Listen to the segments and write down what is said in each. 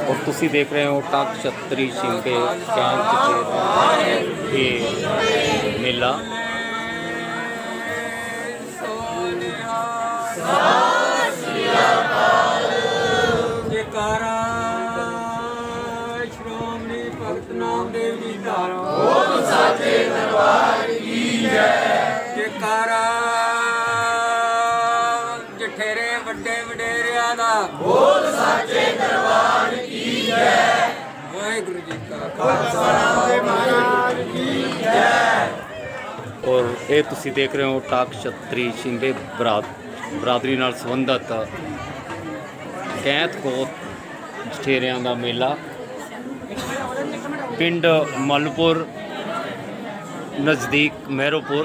और तुसी देख रहे हो टाक छतरी शिंबे कैंप ये मेला। श्रोमणी भगत नामदेव जी साचे दरबार की जय। जयकारा जठेरे वड्डे वडेरिया दा बोल साचे दरबार की जय। वाहिगुरु जी का खालसा महाराज की जय। और ये तुसी देख रहे हो टाक छतरी शिंबे बरादरी नाल संबंधित कैंत कोत जठेरियां दा मेला पिंड मलपुर नज़दीक मैरोपुर।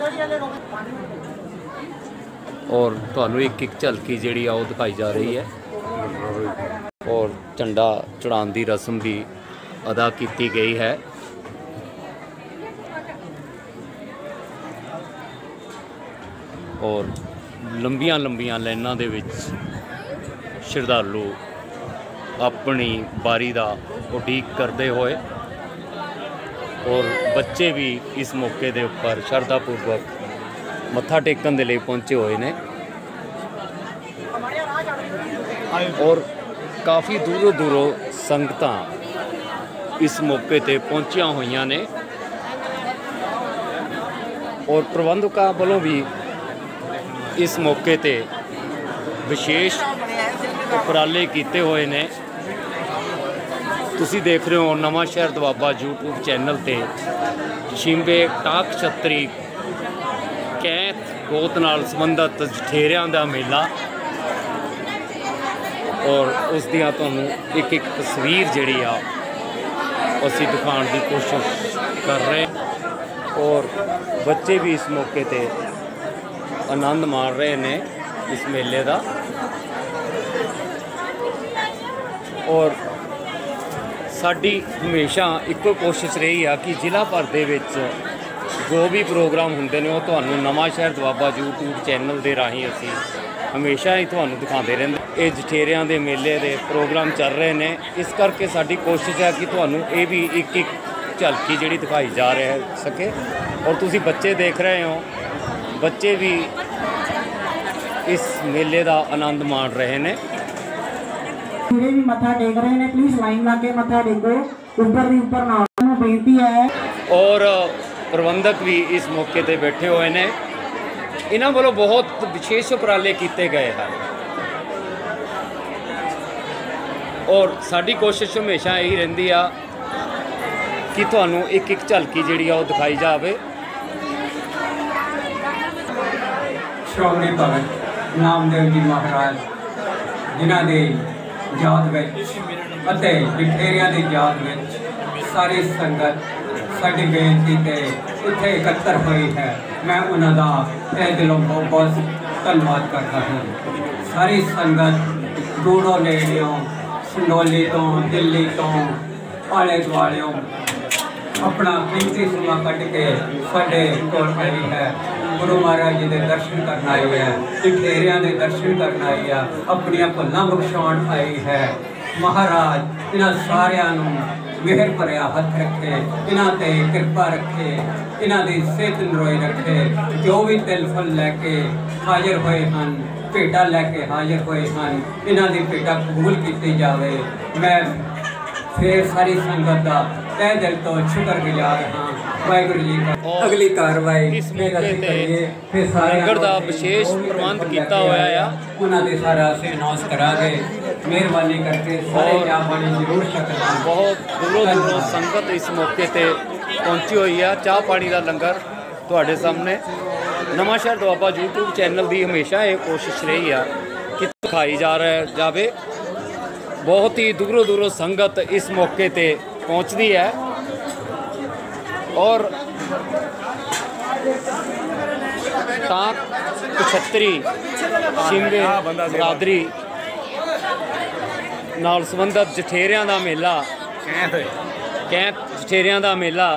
और तुहानू एक झलकी जिहड़ी आ दिखाई जा रही है और झंडा चढ़ाने की रस्म भी अदा की गई है। और लंबियां लंबियां लाइनां दे विच श्रद्धालु अपनी बारी का उड़ीक करते हुए और बच्चे भी इस मौके के उपर श्रद्धापूर्वक मत्था टेकन के लिए पहुँचे हुए हैं। और काफ़ी दूरों दूरों संगतां इस मौके ते पहुँचिया हुई ने और प्रबंधकों वालों भी इस मौके ते विशेष उपराले किए हुए ने। तुसी देख रहे हो नवा शहर दुआबा यूट्यूब चैनल ते शिंबे टाक छतरी कैंत गोत नाल संबंधित जठेरियां दा मेला और उस दियां तुहानू एक एक तस्वीर जिहड़ी आ असीं दिखाउण दी कोशिश कर रहे हैं। और बच्चे भी इस मौके ते आनंद माण रहे ने इस मेले का। और साडी हमेशा एको कोशिश रही है कि जिला भर दे विच जो भी प्रोग्राम होंदे ने वो तुहानू नवा शहर दुआबा यूट्यूब चैनल के राही असी हमेशा ही तुहानू दिखाते रहंदे। ये जठेरियां दे मेले दे प्रोग्राम चल रहे हैं, इस करके साडी कोशिश है कि तुहानू ये भी एक एक झलकी जिहड़ी दिखाई जा रह सके। और तुसी बच्चे देख रहे हो, बच्चे भी इस मेले का आनंद माण रहे हैं। भी मत्था टेक रहे हैं, प्लीज लाइन ला के मत्था टेको, ऊपर भी ऊपर ना बेनती है। और प्रबंधक भी इस मौके पे बैठे हुए हैं। इन्हों वालों बहुत विशेष उपराले किए गए हैं और साड़ी कोशिश हमेशा यही रही है कि तुहानू एक एक झलकी जिहड़ी आ दिखाई जाए। श्रोमणी भगत नामदेव जी महाराज जिन्हां दे याद विच अते जठेरियां दी याद विच सारी संगत साडी बेनती ते इत्थे इकट्ठा हुई है। मैं उन्हां दा तहे दिलों बहुत धन्नवाद करता हूँ। सारी संगत दूरों नेड़ियों संडोली तो दिल्ली तो आले दुआलियों अपना कीमती समा कट के साडे कोल आई है। गुरु महाराज जी के दर्शन करना आई है, जठेरियां के दर्शन करना आई है, अपनिया भुल्लां बख्शाउण आई है। महाराज इन्हां सारियां नूं मेहर भरिया हथ रखे, इन्हां ते कृपा रखे, इन्हां दी सेहत नरोई रखे। जो भी तिल फल लैके हाजिर होए हैं, भेटा लैके हाजिर होए हैं, इन्हां दी भेटा कबूल की जाए। मैं फिर सारी संगत का तह दिल तो शुक्रगुजार हाँ। वाहिगुरू जी का अगली कार्रवाई इस मौके ते लंगर का विशेष प्रबंध किया हुआ है। उन्होंने सारा असीं अनाउंस करांगे। मेहरबानी करके सारे चाह पानी जरूर छकना। बहुत दूरों दूरों संगत इस मौके पे पहुंची हुई है। चाह पानी का लंगर तुहाडे सामने नवा शहर दुआबा यूट्यूब चैनल की हमेशा ये कोशिश रही है कि दिखाई जाए। बहुत ही दूरों दूरों संगत इस मौके पे पहुंचती है और टाक छतरी शिंबे बरादरी नाल संबंधित जठेरियां दा मेला कैंत जठेरियां दा मेला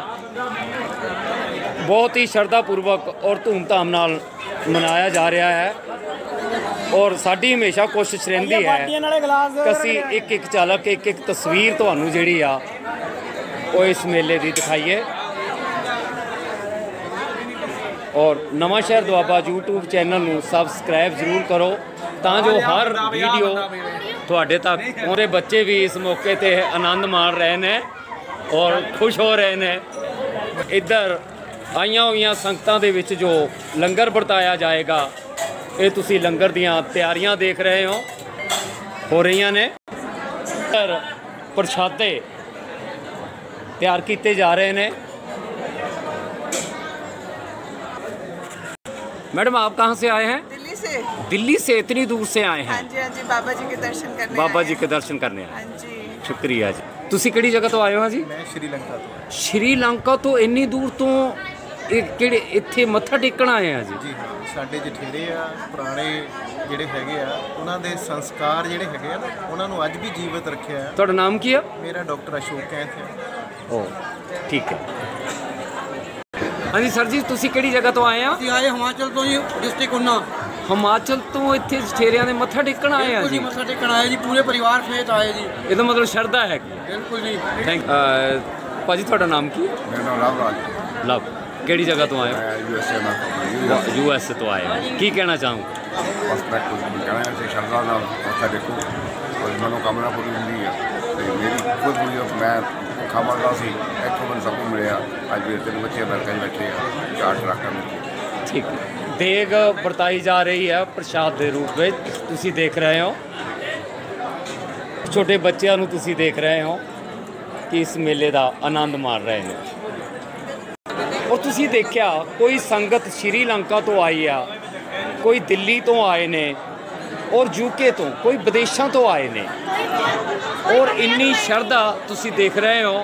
बहुत ही श्रद्धापूर्वक और धूमधाम नाल मनाया जा रहा है। ਔਰ ਸਾਡੀ ਹਮੇਸ਼ਾ ਕੋਸ਼ਿਸ਼ ਰਹਿੰਦੀ ਹੈ ਕਿ ਅਸੀਂ ਇੱਕ ਝਲਕ ਇੱਕ ਤਸਵੀਰ ਤੁਹਾਨੂੰ ਜਿਹੜੀ ਆ ਉਹ ਇਸ ਮੇਲੇ ਦੀ ਦਿਖਾਈਏ। और नवा शहर दुआबा यूट्यूब चैनल ਨੂੰ सबसक्राइब ਜ਼ਰੂਰ ਕਰੋ ਤਾਂ ਜੋ ਹਰ ਵੀਡੀਓ ਤੁਹਾਡੇ ਤੱਕ ਉਹਦੇ ਬੱਚੇ ਵੀ ਇਸ ਮੌਕੇ ਤੇ ਆਨੰਦ ਮਾਣ ਰਹੇ ਨੇ ਔਰ ਖੁਸ਼ ਹੋ ਰਹੇ ਨੇ। ਇੱਧਰ ਆਈਆਂ ਹੋਈਆਂ ਸੰਗਤਾਂ ਦੇ ਵਿੱਚ ਜੋ ਲੰਗਰ ਵਰਤਾਇਆ ਜਾਏਗਾ ਇਹ ਤੁਸੀਂ ਲੰਗਰ ਦੀਆਂ ਤਿਆਰੀਆਂ ਦੇਖ ਰਹੇ ਹੋ ਰਹੀਆਂ ਨੇ। ਪ੍ਰਸ਼ਾਦੇ ਤਿਆਰ ਕੀਤੇ ਜਾ ਰਹੇ ਨੇ। मैडम आप कहाँ से आए हैं? दिल्ली से। दिल्ली से इतनी दूर से आए हैं? हाँ जी, हाँ जी, बाबा जी के दर्शन करने। बाबा जी के दर्शन करने आए। हाँ जी, शुक्रिया जी। ਤੁਸੀਂ ਕਿਹੜੀ ਜਗ੍ਹਾ ਤੋਂ ਆਏ ਹੋ ਜੀ? ਮੈਂ ਸ਼੍ਰੀਲੰਕਾ ਤੋਂ। ਸ਼੍ਰੀਲੰਕਾ ਤੋਂ ਇੰਨੀ ਦੂਰ ਤੋਂ ਕਿਹੜੇ ਇੱਥੇ ਮੱਥਾ ਟੇਕਣ ਆਏ ਆ ਜੀ? ਜੀ ਹਾਂ, ਸਾਡੇ ਜਠੇਰੇ ਆ ਪੁਰਾਣੇ ਜਿਹੜੇ ਹੈਗੇ ਆ ਉਹਨਾਂ ਦੇ ਸੰਸਕਾਰ ਜਿਹੜੇ ਹੈਗੇ ਆ ਨਾ ਉਹਨਾਂ ਨੂੰ ਅੱਜ ਵੀ ਜੀਵਤ ਰੱਖਿਆ ਆ। ਤੁਹਾਡਾ ਨਾਮ ਕੀ ਆ? ਮੇਰਾ ਡਾਕਟਰ ਅਸ਼ੋਕ ਕੈਂਥ ਹੈ। ਓ ਠੀਕ ਹੈ। ਹਾਂਜੀ ਸਰ ਜੀ, ਤੁਸੀਂ ਕਿਹੜੀ ਜਗ੍ਹਾ ਤੋਂ ਆਏ ਆ? ਅਸੀਂ ਆਏ ਹਿਮਾਚਲ ਤੋਂ ਜੀ, ਡਿਸਟ੍ਰਿਕਟ ਉਨਾ। ਹਿਮਾਚਲ ਤੋਂ ਇੱਥੇ ਜਠੇਰਿਆਂ ਦੇ ਮੱਥਾ ਟੇਕਣ ਆਏ ਆ ਜੀ? ਮੱਥਾ ਟੇਕਣ ਆਏ ਜੀ, ਪੂਰੇ ਪਰਿਵਾਰ ਸਮੇਤ ਆਏ ਜੀ। ਇਹਦਾ ਮਤਲਬ ਸ਼ਰਧਾ ਹੈ। ਬਿਲਕੁਲ ਜੀ। ਥੈਂਕ ਭਾਜੀ, ਤੁਹਾਡਾ ਨਾਮ ਕੀ ਹੈ? ਮੇਰਾ ਨਾਮ ਲਵਰਾਜ। ਲਵ, ਕਿਹੜੀ ਜਗ੍ਹਾ ਤੋਂ ਆਏ ਹੋ? USA US ਤੋਂ ਆਏ ਹੋ। ਕੀ ਕਹਿਣਾ ਚਾਹੂੰ? ਬਸ ਮੈਂ ਕੁਝ ਕਹਿਣਾ ਹੈ ਕਿ ਸ਼ਰਧਾ ਨਾਲ ਮੱਥਾ ਟੇਕੋ ਔਰ ਮਨੋਕਾਮਨਾ ਪੂਰੀ ਹੁੰਦੀ ਹੈ। ਤੇ ਮੇਰੀ ਖੁਦ ਹੋਈ ਮੈਂ ਭੁੱਖਾ ਮਰਦਾ ਸੀ, ਇੱਥੋਂ ਮੈਨੂੰ ਸਭ ਕੁਝ ਮਿਲਿਆ। ਅੱਜ ਮੇਰੇ ਤਿੰਨ ਬੱਚੇ ਅਮਰੀਕਾ 'ਚ ਬੈਠੇ ਆ, 4 ਟਰੱਕਾਂ ਵਿੱਚ। ਠੀਕ। ਦੇਗ ਵਰਤਾਈ ਜਾ ਰਹੀ ਹੈ ਪ੍ਰਸ਼ਾਦ ਦੇ ਰੂਪ ਵਿੱਚ, ਤੁਸੀਂ ਦੇਖ ਰਹੇ ਹੋ। ਛੋਟੇ ਬੱਚਿਆਂ ਨੂੰ ਤੁਸੀਂ ਦੇਖ ਰਹੇ ਹੋ ਕਿ ਇਸ ਮੇਲੇ ਦਾ ਆਨੰਦ ਮਾਣ ਰਹੇ ਨੇ। ਔਰ ਤੁਸੀਂ ਦੇਖਿਆ ਕੋਈ ਸੰਗਤ ਸ਼੍ਰੀਲੰਕਾ ਤੋਂ ਆਈ ਆ, ਕੋਈ ਦਿੱਲੀ ਤੋਂ ਆਏ ਨੇ ਔਰ UK ਤੋਂ, ਕੋਈ ਵਿਦੇਸ਼ਾਂ ਤੋਂ ਆਏ ਨੇ ਔਰ ਇੰਨੀ ਸ਼ਰਧਾ ਤੁਸੀਂ ਦੇਖ ਰਹੇ ਹੋ।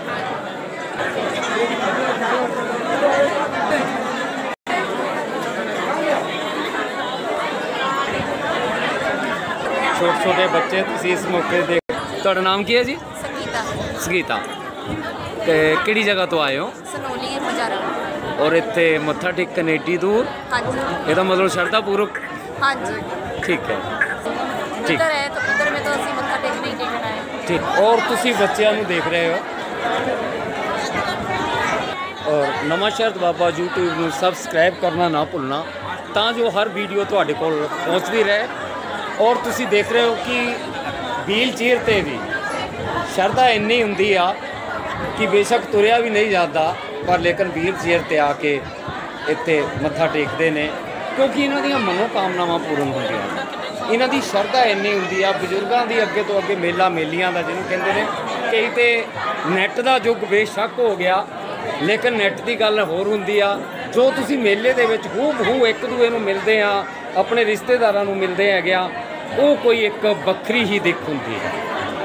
छोटे छोटे बच्चे ਤੁਸੀਂ ਇਸ ਮੌਕੇ ਤੇ ਤੁਹਾਡਾ ਨਾਮ ਕੀ ਹੈ ਜੀ? संगीता। ਸੰਗੀਤਾ। ਤੇ ਕਿਹੜੀ ਜਗ੍ਹਾ ਤੋਂ ਆਏ ਹੋ? सनोली मजारा। ਔਰ ਇੱਥੇ ਮੱਥਾ ਟੇਕਣ ਏਡੀ ਦੂਰ? हाँ जी, ਇਹਦਾ ਮਤਲਬ ਸ਼ਰਧਾ ਪੂਰਵਕ। हाँ जी। ਠੀਕ ਹੈ, ठीक। उधर है तो उधर में तो असं मत्था टेकने ही टेकना है। ਠੀਕ। ਔਰ ਤੁਸੀਂ ਬੱਚਿਆਂ ਨੂੰ ਦੇਖ ਰਹੇ ਹੋ। ਔਰ ਨਵਾਂ ਸ਼ਹਿਰ ਦੁਆਬਾ YouTube ਨੂੰ ਸਬਸਕ੍ਰਾਈਬ ਕਰਨਾ ਨਾ ਭੁੱਲਣਾ ਤਾਂ ਜੋ ਹਰ ਵੀਡੀਓ ਤੁਹਾਡੇ ਕੋਲ ਪਹੁੰਚਦੀ ਰਹੇ। ਔਰ ਤੁਸੀਂ ਦੇਖ ਰਹੇ ਹੋ ਕਿ ਵੀਲ ਚੇਅਰ ਤੇ ਵੀ ਸ਼ਰਧਾ ਇੰਨੀ ਹੁੰਦੀ ਆ ਕਿ ਬੇਸ਼ੱਕ ਤੁਰਿਆ ਵੀ ਨਹੀਂ ਜਾਂਦਾ ਪਰ ਲੇਕਿਨ ਵੀਲ ਚੇਅਰ ਤੇ ਆ ਕੇ ਇੱਥੇ ਮੱਥਾ ਟੇਕਦੇ ਨੇ ਕਿਉਂਕਿ ਇਹਨਾਂ ਦੀਆਂ ਮਨੋਕਾਮਨਾਵਾਂ ਪੂਰਨ ਹੁੰਦੀਆਂ ਨੇ। ਇਹਨਾਂ ਦੀ ਸ਼ਰਧਾ ਇੰਨੀ ਹੁੰਦੀ ਆ। ਬਜ਼ੁਰਗਾਂ ਦੀ ਅੱਗੇ ਤੋਂ ਅੱਗੇ ਮੇਲਾ ਮੇਲੀਆਂ ਦਾ ਜਿਹਨੂੰ ਕਹਿੰਦੇ ਨੇ। ਕਈ ਤੇ ਨੈੱਟ ਦਾ ਯੁੱਗ ਬੇਸ਼ੱਕ ਹੋ ਗਿਆ ਲੇਕਿਨ ਨੈੱਟ ਦੀ ਗੱਲ ਹੋਰ ਹੁੰਦੀ ਆ। ਜੋ ਤੁਸੀਂ ਮੇਲੇ ਦੇ ਵਿੱਚ ਹੂ ਇੱਕ ਦੂਏ ਨੂੰ ਮਿਲਦੇ ਆ, ਆਪਣੇ ਰਿਸ਼ਤੇਦਾਰਾਂ ਨੂੰ ਮਿਲਦੇ ਹੈਗੇ ਆ, ਉਹ ਕੋਈ ਇੱਕ ਵੱਖਰੀ ਹੀ ਦਿੱਖ ਹੁੰਦੀ ਹੈ।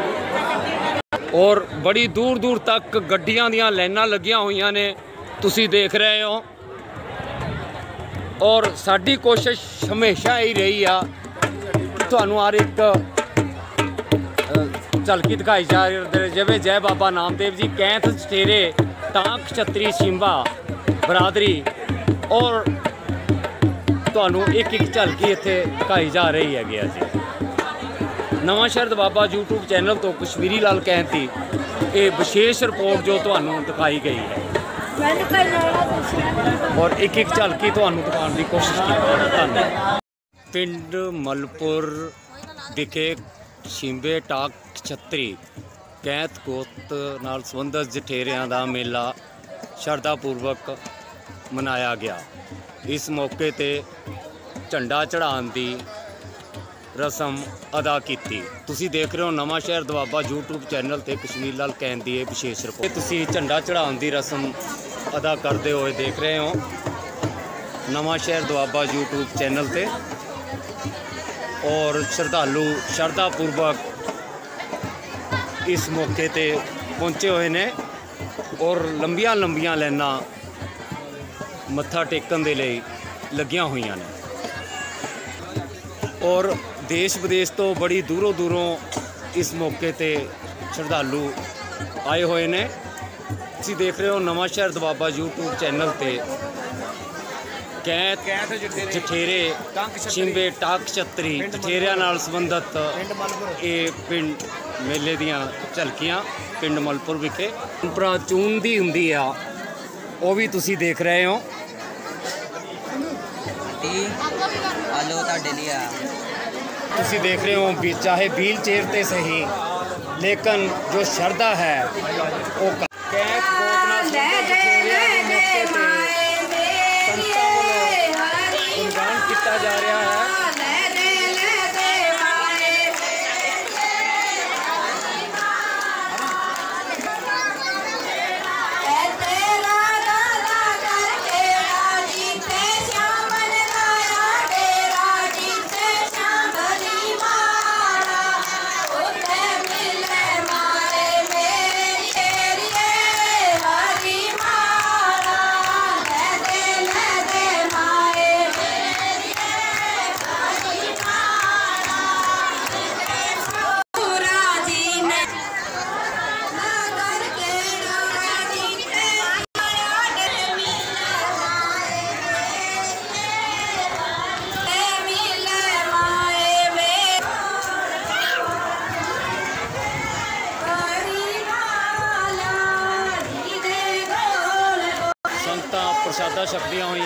ਔਰ ਬੜੀ ਦੂਰ ਦੂਰ ਤੱਕ ਗੱਡੀਆਂ ਦੀਆਂ ਲਾਈਨਾਂ ਲੱਗੀਆਂ ਹੋਈਆਂ ਨੇ, ਤੁਸੀਂ ਦੇਖ ਰਹੇ ਹੋ। ਔਰ ਸਾਡੀ ਕੋਸ਼ਿਸ਼ ਹਮੇਸ਼ਾ ਹੀ ਰਹੀ ਆ ਤੁਹਾਨੂੰ ਹਰ ਇੱਕ ਝਲਕੀ ਦਿਖਾਈ ਜਾ ਰਹੀ। ਜਿਵੇਂ ਜੈ ਬਾਬਾ ਨਾਮਦੇਵ ਜੀ ਕੈਂਥ ਜਠੇਰੇ ਟਾਂਕ ਛਤਰੀ ਸ਼ਿੰਬਾ ਬਰਾਦਰੀ ਔਰ ਤੁਹਾਨੂੰ ਇੱਕ ਝਲਕੀ ਇੱਥੇ ਦਿਖਾਈ ਜਾ ਰਹੀ ਹੈਗੀ ਆ ਜੀ। ਨਵਾਂ ਸ਼ਹਿਰ ਦੁਆਬਾ YouTube ਚੈਨਲ ਤੋਂ ਕਸ਼ਮੀਰੀ ਲਾਲ ਕੈਂਥ ਦੀ ਇਹ ਵਿਸ਼ੇਸ਼ ਰਿਪੋਰਟ ਜੋ ਤੁਹਾਨੂੰ ਦਿਖਾਈ ਗਈ ਹੈ ਔਰ ਇੱਕ ਝਲਕੀ ਤੁਹਾਨੂੰ ਦਿਖਾਉਣ ਦੀ ਕੋਸ਼ਿਸ਼ ਕੀਤੀ। ਧੰਨਵਾਦ। ਪਿੰਡ ਮਲਪੁਰ ਵਿਖੇ ਸ਼ਿੰਬੇ ਟਾਕ ਛਤਰੀ ਕੈਂਥ ਗੋਤ ਨਾਲ ਸੰਬੰਧਿਤ ਜਠੇਰਿਆਂ ਦਾ ਮੇਲਾ ਸ਼ਰਧਾਪੂਰਵਕ ਮਨਾਇਆ ਗਿਆ। ਇਸ ਮੌਕੇ ਤੇ ਝੰਡਾ ਚੜ੍ਹਾਉਣ ਦੀ ਰਸਮ ਅਦਾ ਕੀਤੀ। ਤੁਸੀਂ ਦੇਖ ਰਹੇ ਹੋ ਨਵਾਂ ਸ਼ਹਿਰ ਦੁਆਬਾ YouTube ਚੈਨਲ ਤੇ ਕਸ਼ਮੀਰ ਲਾਲ ਕੈਂਥ ਦੀ ਇਹ ਵਿਸ਼ੇਸ਼ ਰਿਪੋਰਟ। ਤੁਸੀਂ ਝੰਡਾ ਚੜ੍ਹਾਉਣ ਦੀ ਰਸਮ ਅਦਾ ਕਰਦੇ ਹੋਏ ਦੇਖ ਰਹੇ ਹੋ ਨਵਾਂ ਸ਼ਹਿਰ ਦੁਆਬਾ YouTube ਚੈਨਲ ਤੇ। ਔਰ ਸ਼ਰਧਾਲੂ ਸ਼ਰਧਾਪੂਰਵਕ ਇਸ ਮੌਕੇ ਤੇ ਪਹੁੰਚੇ ਹੋਏ ਨੇ ਔਰ ਲੰਬੀਆਂ ਲੰਬੀਆਂ ਲਾਈਨਾਂ ਮੱਥਾ ਟੇਕਣ ਦੇ ਲਈ ਲੱਗੀਆਂ ਹੋਈਆਂ ਨੇ। ਔਰ ਦੇਸ਼ ਵਿਦੇਸ਼ ਤੋਂ ਬੜੀ ਦੂਰੋਂ ਦੂਰੋਂ ਇਸ ਮੌਕੇ ਤੇ ਸ਼ਰਧਾਲੂ ਆਏ ਹੋਏ ਨੇ। ਤੁਸੀਂ ਦੇਖ ਰਹੇ ਹੋ ਨਵਾਂ ਸ਼ਹਿਰ ਦੁਆਬਾ YouTube ਚੈਨਲ ਤੇ ਕੈਂਤ ਜਠੇਰੇ ਛਿੰਬੇ ਟਾਕ ਛੱਤਰੀ ਜਠੇਰਿਆਂ ਨਾਲ ਸੰਬੰਧਿਤ ਇਹ ਪਿੰਡ ਮੇਲੇ ਦੀਆਂ ਝਲਕੀਆਂ ਪਿੰਡ ਮਲਪੁਰ ਵਿਖੇ ਪਰੰਪਰਾ ਚੂਨ ਦੀ ਹੁੰਦੀ ਆ, ਉਹ ਵੀ ਤੁਸੀਂ ਦੇਖ ਰਹੇ ਹੋ। ਆਲੋ ਤੁਹਾਡੇ ਲਈ ਆ ਤੁਸੀਂ ਦੇਖ ਰਹੇ ਹੋ ਵੀ ਚਾਹੇ ਵੀਲ ਚੇਅਰ ਤੇ ਸਹੀ, ਲੇਕਿਨ ਜੋ ਸ਼ਰਧਾ ਹੈ ਉਹ ਕੈਂਤ ਗੋਤ ਨਾਲ ਗੁਣਗਾਨ ਕੀਤਾ ਜਾ ਰਿਹਾ ਹੈ। प्रसादा छकदियाँ हुई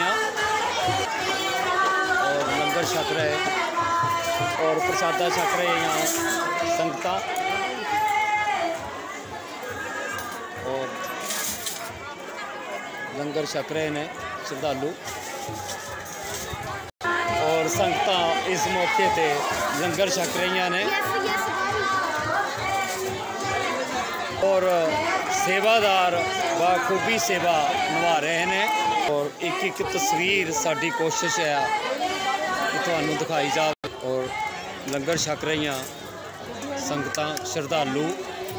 और लंगर छक रहे और प्रसादा छक रहे यहाँ संगत और लंगर छक रहे ने श्रद्धालु और संगत इस मौके पे लंगर छक रही ने और सेवादार बाखूबी सेवा निभा रहे हैं और एक एक तस्वीर साड़ी कोशिश है कि तुहानू दिखाई जाए और लंगर छक रही संगत श्रद्धालु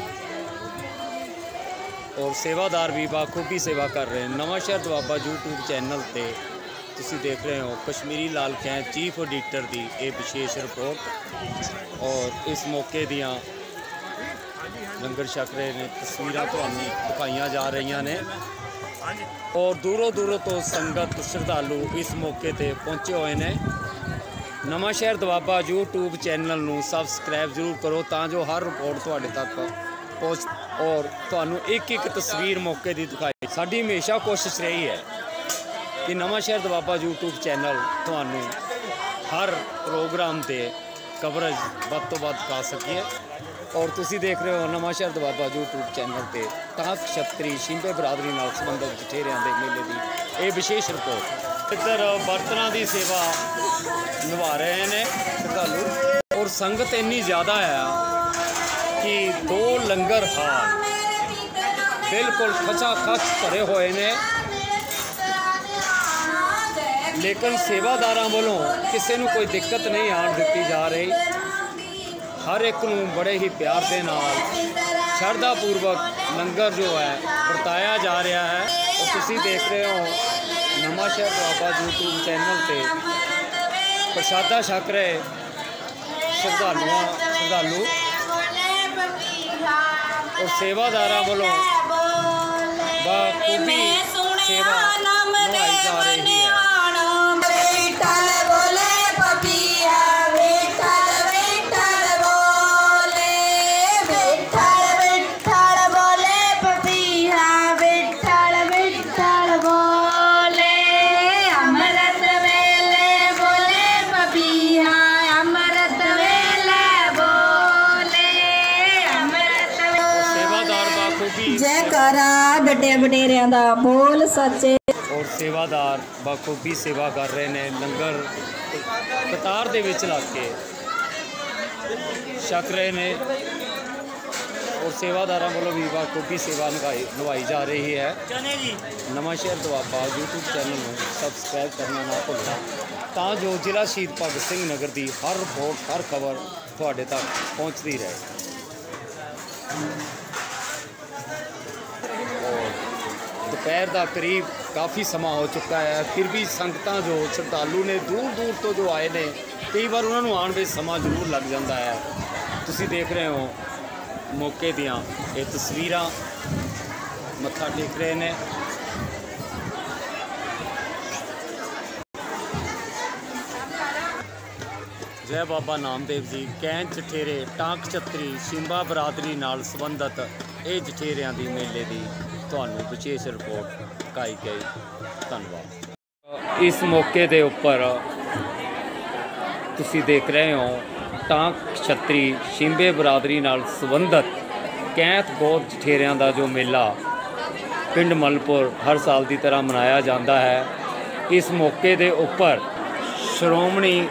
और सेवादार भी बाखूबी सेवा कर रहे हैं। नवां शहर दुआबा यूट्यूब चैनल पे तुसी देख रहे हो कश्मीरी लाल कैंत चीफ एडिटर की ये विशेष रिपोर्ट और इस मौके दियाँ लंगर छक रहे ने तस्वीर तुहानू दिखाई जा रही ने और दूरों दूरों तो संगत श्रद्धालु इस मौके ते पहुँचे हुए ने। नवां शहर दुआबा यूट्यूब चैनल नू सबसक्राइब जरूर करो ताजो हर रिपोर्ट तुहाडे तक पहुँच और तुहानू एक एक तस्वीर मौके की दिखाई। साडी हमेशा कोशिश रही है कि नवां शहर दुआबा यूट्यूब चैनल तुहानू हर प्रोग्राम के कवरेज वध तो वध कर सकिए और तुसी देख रहे हो नवां शहर दुआबा यूट्यूब चैनल पे टाक छत्तरी शिंबे बरादरी नाल संबंधित जठेरियां दे मेले की ये विशेष रिपोर्ट। इधर बर्तनां की सेवा निभा रहे हैं श्रद्धालु और संगत इन्नी ज़्यादा है कि 2 लंगर हाल बिल्कुल खचाखच भरे हुए ने, लेकिन सेवादारां वालों किसी को कोई दिक्कत नहीं आन दी जा रही। हर एक नू बड़े ही प्यार के नाल श्रद्धापूर्वक लंगर जो है वरताया जा रहा है और तुसी देख रहे हो नवां शहर दुआबा यूट्यूब चैनल पे प्रसादा छक रहे श्रद्धालु और सेवादारां वालों बखूबी सेवा निभाई जा रही है। जयकारा बड़े वडेरियां दा बोल सच्चे और सेवादार बखूबी सेवा कर रहे हैं लंगर कतार दे विच लग के छक रहे हैं और सेवादारों वालों भी बखूबी सेवा निभाई जा रही है। नवां शहर दुआबा यूट्यूब चैनल में सबसक्राइब करना ना भुलना तां जो जिला शहीद भगत सिंह नगर की हर रिपोर्ट हर खबर तुहाडे तक पहुँचती रहे। दोपहर का करीब काफ़ी समा हो चुका है, फिर भी संगतां जो श्रद्धालु ने दूर दूर तो जो आए ने कई बार उन्होंने आने में समा जरूर लग जाता है। तुसी देख रहे हो मौके दियाँ ये तस्वीरां मत्था टेक रहे हैं। ਜੈ ਬਾਬਾ ਨਾਮਦੇਵ ਜੀ ਕੈਂਚ ਜਠੇਰੇ ਟਾਂਕ ਛਤਰੀ ਸ਼ਿੰਬਾ ਬਰਾਦਰੀ ਨਾਲ ਸੰਬੰਧਿਤ ਇਹ ਜਠੇਰਿਆਂ ਦੀ ਮੇਲੇ ਦੀ ਤੁਹਾਨੂੰ ਵਿਸ਼ੇਸ਼ ਰਿਪੋਰਟ ਦਿਖਾਈ ਗਈ। ਧੰਨਵਾਦ। ਇਸ ਮੌਕੇ ਦੇ ਉੱਪਰ ਤੁਸੀਂ ਦੇਖ ਰਹੇ ਹੋ ਟਾਂਕ ਛਤਰੀ ਸ਼ਿੰਬੇ ਬਰਾਦਰੀ ਨਾਲ ਸੰਬੰਧਿਤ ਕੈਂਥ ਗੋਤ ਜਠੇਰਿਆਂ ਦਾ ਜੋ ਮੇਲਾ ਪਿੰਡ ਮਲਪੁਰ ਹਰ ਸਾਲ ਦੀ ਤਰ੍ਹਾਂ ਮਨਾਇਆ ਜਾਂਦਾ ਹੈ। ਇਸ ਮੌਕੇ ਦੇ ਉੱਪਰ ਸ਼੍ਰੋਮਣੀ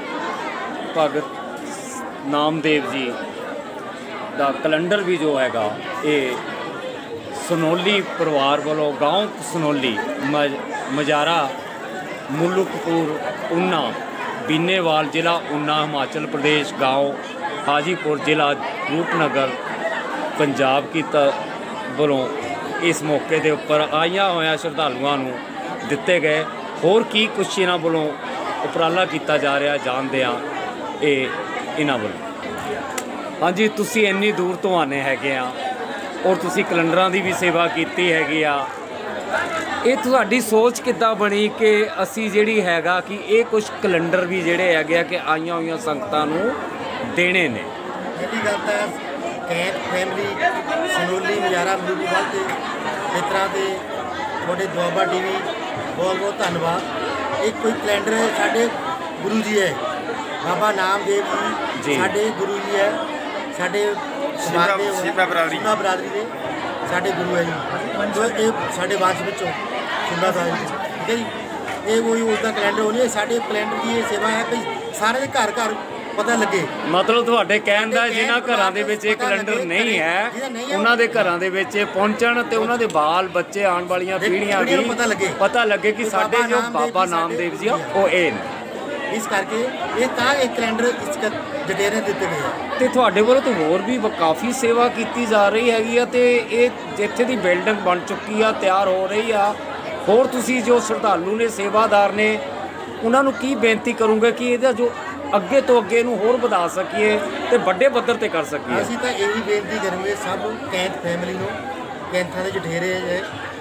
ਭਗਤ ਨਾਮਦੇਵ ਜੀ ਦਾ ਕੈਲੰਡਰ ਵੀ ਜੋ ਹੈਗਾ ਇਹ ਸਨੋਲੀ ਪਰਿਵਾਰ ਵੱਲੋਂ ਗਾਂਵ ਸਨੋਲੀ ਮਜਾਰਾ ਮੁਲਕਪੁਰ ਉਨਾ बीनेवाल जिला उना हिमाचल प्रदेश गांव हाजीपुर जिला रूपनगर पंजाब की वालों इस मौके के उपर आईया हुआ श्रद्धालुओं को दिते गए होर की कुछ इन्हों वालों उपराला किया जा रहा जानते हैं ये इन्हों वालों। हाँ जी, तुसी इन्नी दूर तो आने हैगे और तुसी कैलेंडर की भी सेवा की हैगी आ। ਇਹ ਤੁਹਾਡੀ ਸੋਚ ਕਿੱਦਾਂ ਬਣੀ ਕਿ ਅਸੀਂ ਜਿਹੜੀ ਹੈਗਾ ਕਿ ਇਹ ਕੁਝ ਕੈਲੰਡਰ ਵੀ ਜਿਹੜੇ ਹੈਗੇ ਆ ਕਿ ਆਈਆਂ ਹੋਈਆਂ ਸੰਗਤਾਂ ਨੂੰ ਦੇਣੇ ਨੇ? ਪਹਿਲੀ ਗੱਲ ਤਾਂ ਕੈਂਥ ਫੈਮਿਲੀ ਸਨੋਲੀ ਮਜਾਰਾ ਮਲੂਕੀਵਾਲ ਤੇ ਮਿੱਤਰਾਂ ਦੇ ਤੁਹਾਡੇ ਦੁਆਬਾ ਟੀਵੀ ਬਹੁਤ ਬਹੁਤ ਧੰਨਵਾਦ। ਇਹ ਕੋਈ ਕੈਲੰਡਰ ਸਾਡੇ ਗੁਰੂ ਜੀ ਹੈ, ਬਾਬਾ ਨਾਮਦੇਵ ਜੀ ਸਾਡੇ ਗੁਰੂ ਜੀ ਹੈ, ਸਾਡੇ ਸ਼ਿੰਬਾ ਬਰਾਦਰੀ ਦੇ ਸਾਡੇ ਗੁਰੂ ਹੈ ਜੀ। तो ये साढ़े वंश ਵਿੱਚੋਂ शिमला ਦਾ ठीक है जी। ये कोई उसका कैलेंडर हो नहीं, साढ़े कैलेंडर की सेवा है कि सारे ਦੇ ਘਰ ਘਰ ਪਤਾ ਲੱਗੇ। ਮਤਲਬ ਤੁਹਾਡੇ ਕਹਿਣ ਦਾ ਜਿਨ੍ਹਾਂ ਘਰਾਂ ਦੇ ਵਿੱਚ ਇਹ ਕੈਲੰਡਰ ਨਹੀਂ ਹੈ ਉਹਨਾਂ ਦੇ ਘਰਾਂ ਦੇ ਵਿੱਚ ਪਹੁੰਚਣ ਤੇ ਉਹਨਾਂ ਦੇ ਬਾਲ ਬੱਚੇ ਆਉਣ ਵਾਲੀਆਂ ਪੀੜ੍ਹੀਆਂ ਵੀ ਪਤਾ ਲੱਗੇ ਕਿ ਸਾਡੇ ਜੋ ਬਾਬਾ ਨਾਮਦੇਵ ਜੀ ਆ ਉਹ ਇਹ ਨੇ। ਇਸ ਕਰਕੇ ਇਹ ਤਾਂ ਇੱਕ ਕੈਲੰਡਰ ਇਸ ਜਟੇਰੇ ਦਿੱਤੇ ਗਏ ਆ ਤੇ ਤੁਹਾਡੇ ਵੱਲੋਂ ਤਾਂ ਹੋਰ ਵੀ ਕਾਫੀ ਸੇਵਾ ਕੀਤੀ ਜਾ ਰਹੀ ਹੈਗੀ ਆ ਤੇ ਇਹ ਇੱਥੇ ਦੀ ਬਿਲਡਿੰਗ ਬਣ ਚੁੱਕੀ ਆ, ਤਿਆਰ ਹੋ ਰਹੀ ਆ। ਹੋਰ ਤੁਸੀਂ ਜੋ ਸ਼ਰਧਾਲੂ ਨੇ ਸੇਵਾਦਾਰ ਨੇ ਉਹਨਾਂ ਨੂੰ ਕੀ ਬੇਨਤੀ ਕਰੋਗੇ ਕਿ ਇਹਦਾ ਜੋ ਅੱਗੇ ਤੋਂ ਅੱਗੇ ਇਹਨੂੰ ਹੋਰ ਵਧਾ ਸਕੀਏ ਤੇ ਵੱਡੇ ਪੱਧਰ ਤੇ ਕਰ ਸਕੀਏ? ਅਸੀਂ ਤਾਂ ਇਹੀ ਬੇਨਤੀ ਕਰਾਂਗੇ ਸਭ ਕੈਂਥ ਫੈਮਿਲੀ ਨੂੰ, ਕੈਂਥਾਂ ਦੇ ਜਠੇਰੇ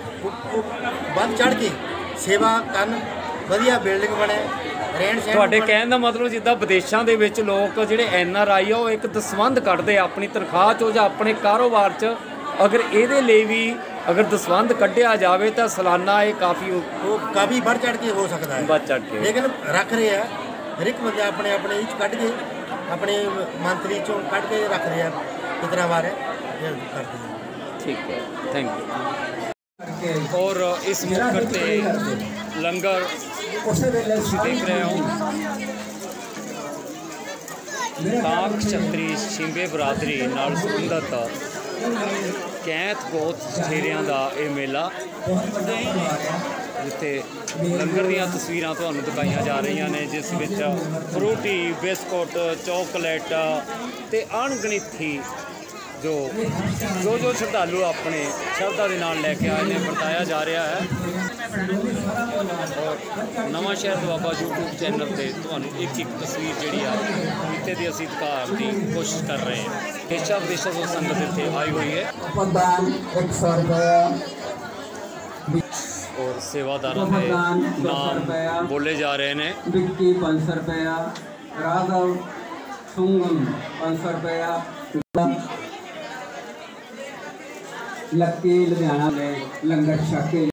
ਵੱਧ ਚੜ੍ਹ ਕੇ ਸੇਵਾ ਕਰਨ, ਵਧੀਆ ਬਿਲਡਿੰਗ ਬਣੇ। ਤੁਹਾਡੇ ਕਹਿਣ ਦਾ ਮਤਲਬ ਜਿੱਦਾਂ ਵਿਦੇਸ਼ਾਂ ਦੇ ਵਿੱਚ ਲੋਕ ਜਿਹੜੇ NRI ਆ ਉਹ ਇੱਕ ਦਸਵੰਧ ਕੱਢਦੇ ਆਪਣੀ ਤਨਖਾਹ 'ਚੋਂ ਜਾਂ ਆਪਣੇ ਕਾਰੋਬਾਰ 'ਚ, ਅਗਰ ਇਹਦੇ ਲਈ ਵੀ ਅਗਰ ਦਸਵੰਧ ਕੱਢਿਆ ਜਾਵੇ ਤਾਂ ਸਾਲਾਨਾ ਇਹ ਕਾਫੀ ਵੱਧ ਚੜ੍ਹ ਕੇ ਹੋ ਸਕਦਾ ਹੈ, ਵੱਧ ਚੜ੍ਹ ਕੇ ਲੇਕਿਨ ਰੱਖ ਰਹੇ ਆ ਹਰ ਇੱਕ ਬੰਦਾ ਆਪਣੇ ਆਪਣੇ ਇਹ 'ਚ ਕੱਢ ਕੇ ਆਪਣੇ ਮੰਥਲੀ 'ਚੋਂ ਕੱਢ ਕੇ ਰੱਖ ਰਹੇ ਆ ਕਿਤਨਾ ਵਾਰ ਕਰਦੇ ਆ। ਠੀਕ ਹੈ, ਥੈਂਕ ਯੂ। और इस मौके पर लंगर देख रहे हो टांक छतरी शिंबे बरादरी नाल संबंधित कैंथ गोत जठेरियां दा ये मेला जिथे लंगर दियां तस्वीरां तुहानूं दिखाईयां जा रही ने जिस विच फ्रूटी बिस्कुट चॉकलेट ते अणगिणती जो श्रद्धालु अपने श्रद्धा के नाल लैके आए हैं वरताया जा रहा है। और नवा शहर दुआबा यूट्यूब चैनल पर तुहानूं एक एक तस्वीर जी इतने की असीं दिखाने की कोशिश कर रहे हैं। देशा विदेशों तो संगत इत्थे आई हुई है और सेवादारों के नाम बोले जा रहे हैं। विक्की 500 रुपया, राघव सुंगम 500 रुपया, लक्की लुधियाना में लंगर छक के